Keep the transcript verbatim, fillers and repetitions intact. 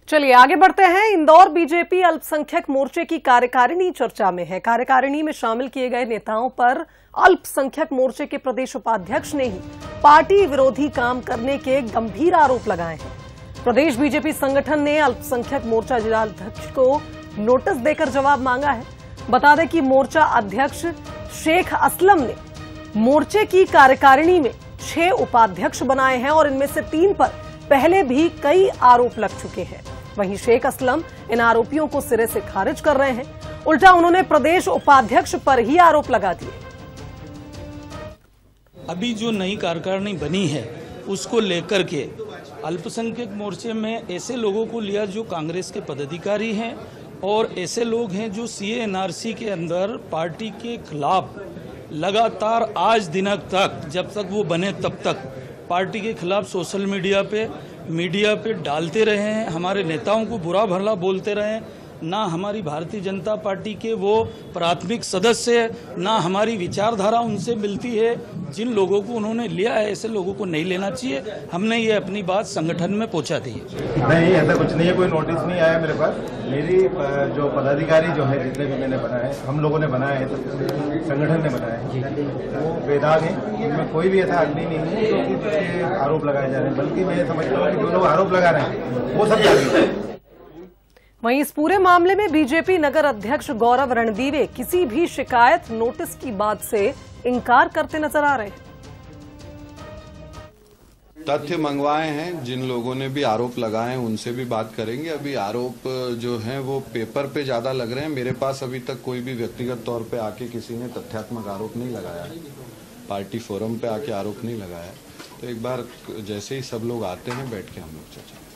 चलिए आगे बढ़ते हैं। इंदौर बीजेपी अल्पसंख्यक मोर्चे की कार्यकारिणी चर्चा में है। कार्यकारिणी में शामिल किए गए नेताओं पर अल्पसंख्यक मोर्चे के प्रदेश उपाध्यक्ष ने ही पार्टी विरोधी काम करने के गंभीर आरोप लगाए हैं। प्रदेश बीजेपी संगठन ने अल्पसंख्यक मोर्चा जिलाध्यक्ष को नोटिस देकर जवाब मांगा है। बता दें कि मोर्चा अध्यक्ष शेख असलम ने मोर्चे की कार्यकारिणी में छह उपाध्यक्ष बनाए हैं और इनमें से तीन पर पहले भी कई आरोप लग चुके हैं। वहीं शेख असलम इन आरोपियों को सिरे से खारिज कर रहे हैं। उल्टा उन्होंने प्रदेश उपाध्यक्ष पर ही आरोप लगा दिए। अभी जो नई कार्यकारिणी बनी है उसको लेकर के अल्पसंख्यक मोर्चे में ऐसे लोगों को लिया जो कांग्रेस के पदाधिकारी हैं और ऐसे लोग हैं जो सीए एनआरसी के अंदर पार्टी के खिलाफ लगातार आज दिनक तक, जब तक वो बने तब तक पार्टी के खिलाफ सोशल मीडिया पे मीडिया पे डालते रहे हैं, हमारे नेताओं को बुरा भला बोलते रहे हैं। ना हमारी भारतीय जनता पार्टी के वो प्राथमिक सदस्य, ना हमारी विचारधारा उनसे मिलती है। जिन लोगों को उन्होंने लिया है ऐसे लोगों को नहीं लेना चाहिए। हमने ये अपनी बात संगठन में पहुंचा दी है। नहीं, ऐसा कुछ नहीं है, कोई नोटिस नहीं आया मेरे पास। मेरी जो पदाधिकारी जो है, जितने भी मैंने बनाए, हम लोगों ने बनाए हैं, संगठन ने बनाए हैं, वो बेदाग है। उनमें कोई भी ऐसा आदमी नहीं है जो आरोप लगाए जा रहे हैं, बल्कि मैं समझता हूँ कि जो लोग आरोप लगा रहे हैं वो सब जागरूक हैं। वहीं इस पूरे मामले में बीजेपी नगर अध्यक्ष गौरव रणदीवे किसी भी शिकायत नोटिस की बात से इनकार करते नजर आ रहे हैं। तथ्य मंगवाए हैं, जिन लोगों ने भी आरोप लगाए हैं उनसे भी बात करेंगे। अभी आरोप जो हैं वो पेपर पे ज्यादा लग रहे हैं। मेरे पास अभी तक कोई भी व्यक्तिगत तौर पे आके किसी ने तथ्यात्मक आरोप नहीं लगाया, पार्टी फोरम पे आके आरोप नहीं लगाया। तो एक बार जैसे ही सब लोग आते हैं बैठ के हम लोग चर्चा